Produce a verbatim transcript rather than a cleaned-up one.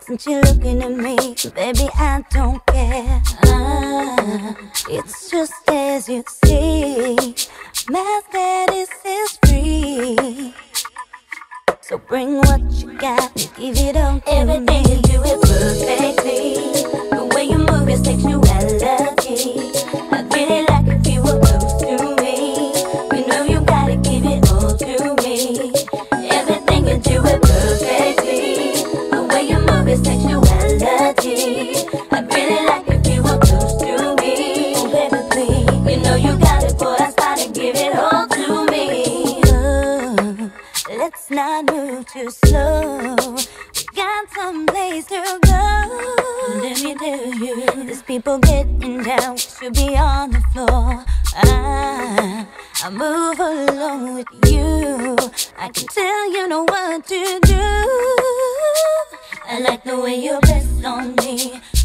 Since you're looking at me, baby, I don't care. Ah, it's just as you see, my status is free. So bring what you got and give it all to Everything me. you do it perfectly. The way you move your sexuality, I really like if you were close to me. You know you gotta give it all to me. Everything you do it perfectly. The way you move your sexuality, I really like if you were close to me. Oh, baby, please. You know you got it, boy, I gotta give it all to me. Oh, let's not move too slow. We got some place to go. Let me tell you, There's people getting down, we should be on the floor. I, I move along with you. I can tell you know what to do. I like the way you press on me.